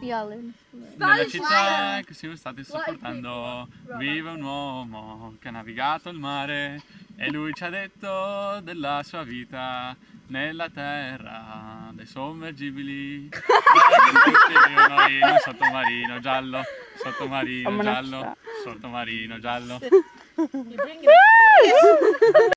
Nella città che siamo stati sopportando vive un uomo che ha navigato il mare e lui ci ha detto della sua vita nella terra dei sommergibili. Noi in un sottomarino giallo, sottomarino giallo, sottomarino giallo.